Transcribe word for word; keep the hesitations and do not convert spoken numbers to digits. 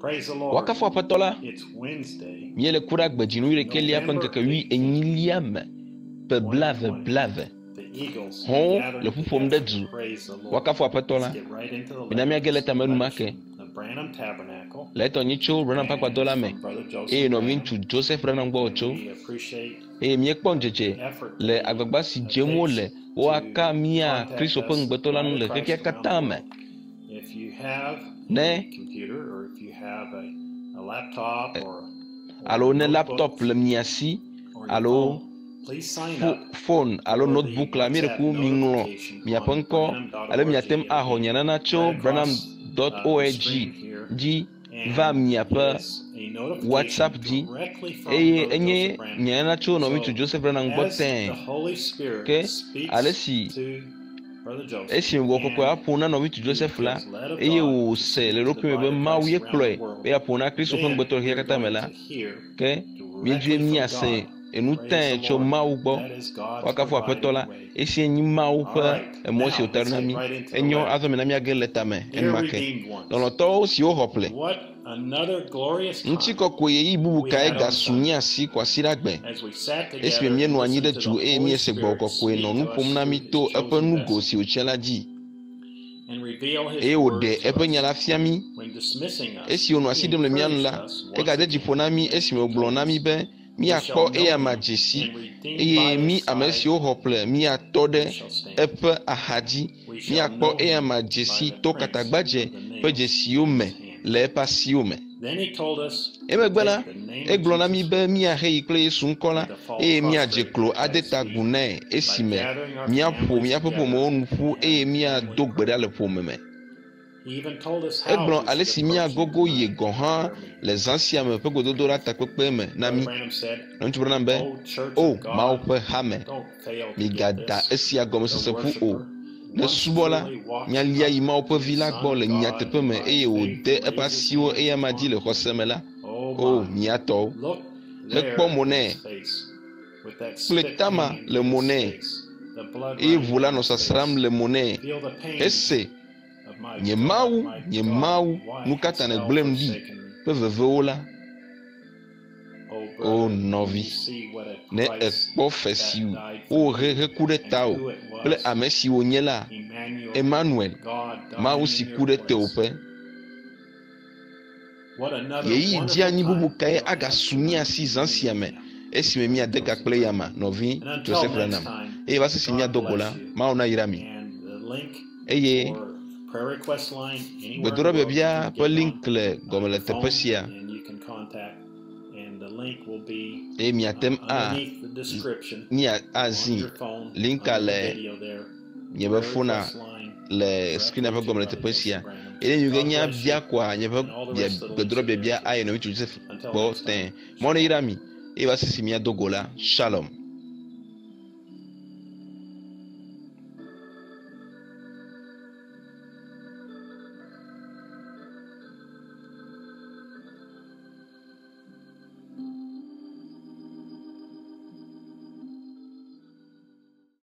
Wakafo apatola. Miele kura gbedinu ire kelia penkeke wi enyiliame. Pe blave blave. Hon le pupom de du. Wakafo apatola. Minamia geleta menu make. Leto nicho Branham pakwa dola me. E no vinchu Joseph Branham gbo ocho. E mi ekpon jeje le agbagba si jemo le o aka mia Kristo pe ngbetola nu le keke katame. Ne alo ne laptop le miasi alo phone alo notebook la mi reku mi nglo mi apenko ale mi atem aho nyanana cho branham dot org di va mi apa WhatsApp di eye enye nyanana cho no mi to Joseph Branham boten ke ale si esi wo kokwa apona no mi to Joseph la eye o se le ro pe be ma wi ekploe be apona Kristo pe ngbeto he kata mela ke mi due mi ase enu tan cho ma ugbo wakafo apetola esi enyi ma u pe emosi otarna mi enyo azo me na mi ageleta me en make dono to si o hople nti kokko ye ibubu kai ga sunya si kwasira gbe esi me nu anyi de ju e mi ese gbo kokko e no nu pom na mi to epe nu go si o chela ji e o de epe nyala fiami esi onu asidem le mian la e ga de jipona mi esi me ogblon na mi be mi akpɔ eya ma dzesi eye mi amesi wo hople mi atɔ ɖe eƒe ahadzi mi akpɔ eya ma dzesi to katagbadze ƒe dzesiwo me le eƒe asiwo me. Emegbe la egblɔ na mi be miahe yi kple Yesu ŋkɔ la eye miadze klo ade ta gu nɛ esime miaƒo miaƒe ƒomewo nu ƒu eye miado gbe ɖa le ƒome me. Egblɔ ale si miagogo yi gɔ hã le zã sia me ƒe gododo la takpekpe me na mi. Ŋutsu Branham be o Mawu ƒe hame migada esia gɔmesese ƒu o. Ne subɔla mialia yi Mawu ƒe vi la gbɔ le nyateƒe me eye wòde eƒe asiwo eya ma dzi le xɔse me la o miatɔwo hekpɔ mo nɛ kple tama le mo nɛ eye ʋu la nɔ sasram le mo nɛ ese nye Mawu nye Mawu nu katã ne gblẽm ɖi ƒe vevewo la o nɔvi ne ekpɔ fe siwo o he heku ɖe tawò kple ame siwo nye la Emmanuel Mawu si ku ɖe tewòƒe yeyi di anyi bubu kae agasu miasi zã sia me esime miade ga kple yama nɔvi Joseph Branham eye va sisi miado go la Mawu na yra mi eye gbedoɖɔbiabia ƒe link le gɔme le teƒe sia eye miatem a mia azi linka le nye be fona le screen ƒe gɔme le teƒe sia eye nyuge nya bia koa nye ƒe gbedoɖɔbiabia ayi no mi Joseph gbɔ tẽ mɔ ne yra mi eye va sisi miado go la shalom.